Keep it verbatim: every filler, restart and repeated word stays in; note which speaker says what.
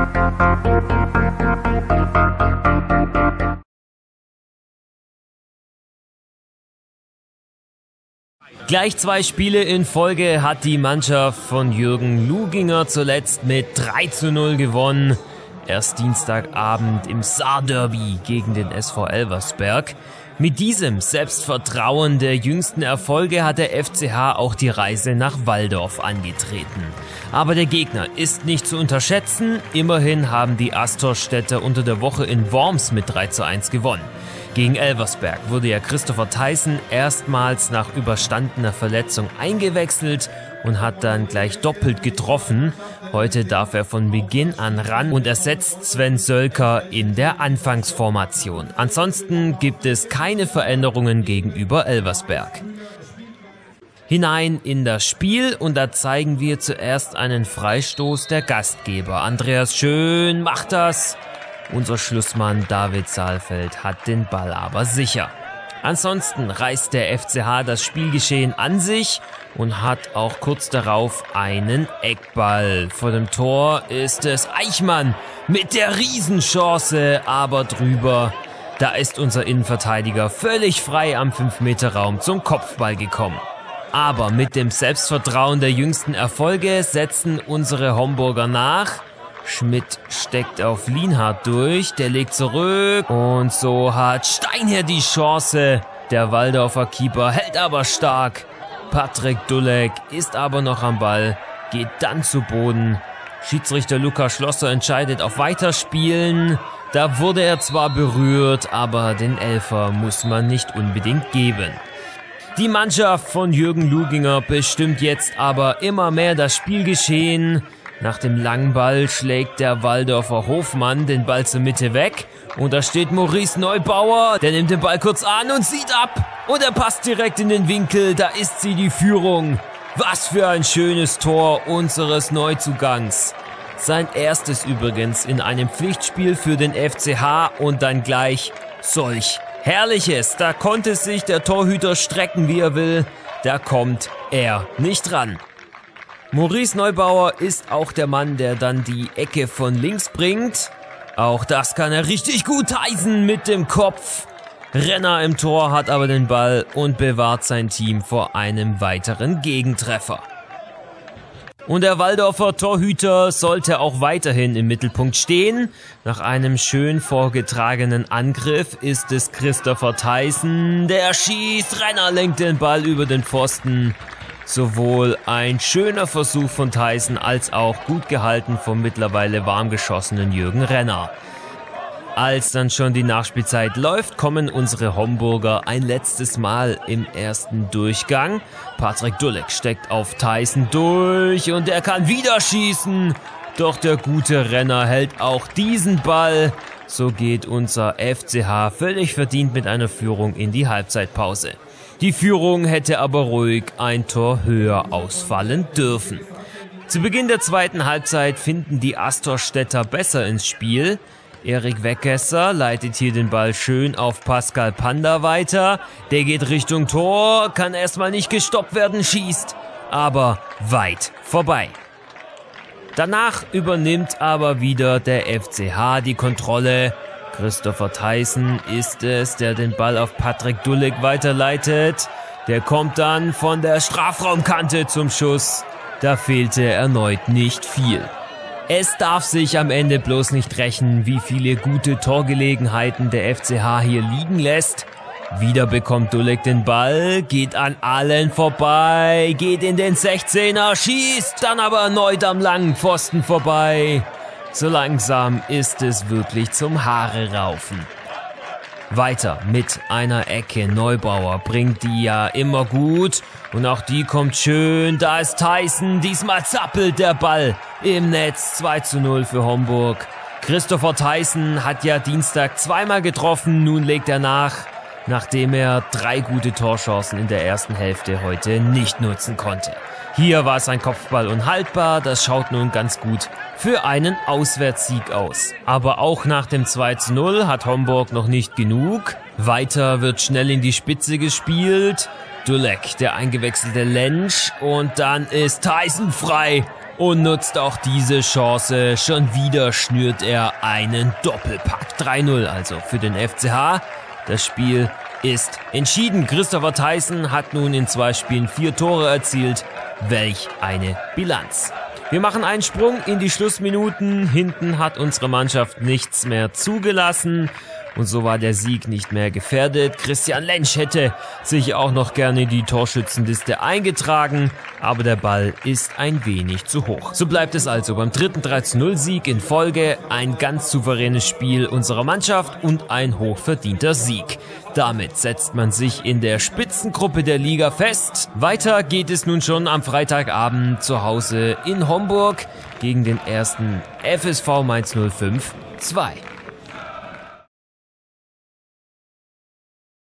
Speaker 1: Gleich zwei Spiele in Folge hat die Mannschaft von Jürgen Luginger zuletzt mit drei zu null gewonnen. Erst Dienstagabend im Saarderby gegen den S V Elversberg. Mit diesem Selbstvertrauen der jüngsten Erfolge hat der F C H auch die Reise nach Walldorf angetreten. Aber der Gegner ist nicht zu unterschätzen. Immerhin haben die Astorstädter unter der Woche in Worms mit drei zu eins gewonnen. Gegen Elversberg wurde ja Christopher Theissen erstmals nach überstandener Verletzung eingewechselt und hat dann gleich doppelt getroffen. Heute darf er von Beginn an ran und ersetzt Sven Sölker in der Anfangsformation. Ansonsten gibt es keine Veränderungen gegenüber Elversberg. Hinein in das Spiel und da zeigen wir zuerst einen Freistoß der Gastgeber. Andreas Schön macht das. Unser Schlussmann David Saalfeld hat den Ball aber sicher. Ansonsten reißt der F C H das Spielgeschehen an sich und hat auch kurz darauf einen Eckball. Vor dem Tor ist es Eichmann mit der Riesenchance, aber drüber. Da ist unser Innenverteidiger völlig frei am fünf Meter Raum zum Kopfball gekommen. Aber mit dem Selbstvertrauen der jüngsten Erfolge setzen unsere Homburger nach. Schmidt steckt auf Lienhardt durch, der legt zurück und so hat Steinherr die Chance. Der Walldorfer Keeper hält aber stark. Patrick Dulek ist aber noch am Ball, geht dann zu Boden. Schiedsrichter Lukas Schlosser entscheidet auf Weiterspielen. Da wurde er zwar berührt, aber den Elfer muss man nicht unbedingt geben. Die Mannschaft von Jürgen Luginger bestimmt jetzt aber immer mehr das Spielgeschehen. Nach dem langen Ball schlägt der Walldorfer Hofmann den Ball zur Mitte weg. Und da steht Maurice Neubauer, der nimmt den Ball kurz an und zieht ab. Und er passt direkt in den Winkel, da ist sie die Führung. Was für ein schönes Tor unseres Neuzugangs. Sein erstes übrigens in einem Pflichtspiel für den F C H und dann gleich solch Herrliches. Da konnte sich der Torhüter strecken, wie er will. Da kommt er nicht ran. Maurice Neubauer ist auch der Mann, der dann die Ecke von links bringt. Auch das kann er richtig gut heißen mit dem Kopf. Renner im Tor hat aber den Ball und bewahrt sein Team vor einem weiteren Gegentreffer. Und der Walldorfer Torhüter sollte auch weiterhin im Mittelpunkt stehen. Nach einem schön vorgetragenen Angriff ist es Christopher Theissen. Der schießt, Renner lenkt den Ball über den Pfosten. Sowohl ein schöner Versuch von Theissen als auch gut gehalten vom mittlerweile warm geschossenen Jürgen Renner. Als dann schon die Nachspielzeit läuft, kommen unsere Homburger ein letztes Mal im ersten Durchgang. Patrick Dulek steckt auf Theissen durch und er kann wieder schießen. Doch der gute Renner hält auch diesen Ball. So geht unser F C H völlig verdient mit einer Führung in die Halbzeitpause. Die Führung hätte aber ruhig ein Tor höher ausfallen dürfen. Zu Beginn der zweiten Halbzeit finden die Astorstädter besser ins Spiel. Erik Weckesser leitet hier den Ball schön auf Pascal Panda weiter. Der geht Richtung Tor, kann erstmal nicht gestoppt werden, schießt, aber weit vorbei. Danach übernimmt aber wieder der F C H die Kontrolle. Christopher Theissen ist es, der den Ball auf Patrick Dulek weiterleitet. Der kommt dann von der Strafraumkante zum Schuss. Da fehlte erneut nicht viel. Es darf sich am Ende bloß nicht rächen, wie viele gute Torgelegenheiten der F C H hier liegen lässt. Wieder bekommt Dulek den Ball, geht an allen vorbei, geht in den sechzehner, schießt, dann aber erneut am langen Pfosten vorbei. So langsam ist es wirklich zum Haare raufen. Weiter mit einer Ecke. Neubauer bringt die ja immer gut. Und auch die kommt schön. Da ist Theissen. Diesmal zappelt der Ball im Netz. zwei zu null für Homburg. Christopher Theissen hat ja Dienstag zweimal getroffen. Nun legt er nach, nachdem er drei gute Torchancen in der ersten Hälfte heute nicht nutzen konnte. Hier war sein Kopfball unhaltbar. Das schaut nun ganz gut für einen Auswärtssieg aus. Aber auch nach dem zwei zu null hat Homburg noch nicht genug. Weiter wird schnell in die Spitze gespielt. Dulek, der eingewechselte Lentsch, und dann ist Tyson frei und nutzt auch diese Chance. Schon wieder schnürt er einen Doppelpack. drei null also für den F C H. Das Spiel ist entschieden. Christopher Tyson hat nun in zwei Spielen vier Tore erzielt. Welch eine Bilanz. Wir machen einen Sprung in die Schlussminuten. Hinten hat unsere Mannschaft nichts mehr zugelassen. Und so war der Sieg nicht mehr gefährdet. Christian Lentsch hätte sich auch noch gerne in die Torschützenliste eingetragen, aber der Ball ist ein wenig zu hoch. So bleibt es also beim dritten drei zu null Sieg in Folge. Ein ganz souveränes Spiel unserer Mannschaft und ein hochverdienter Sieg. Damit setzt man sich in der Spitzengruppe der Liga fest. Weiter geht es nun schon am Freitagabend zu Hause in Homburg gegen den ersten F S V Mainz null fünf zwei.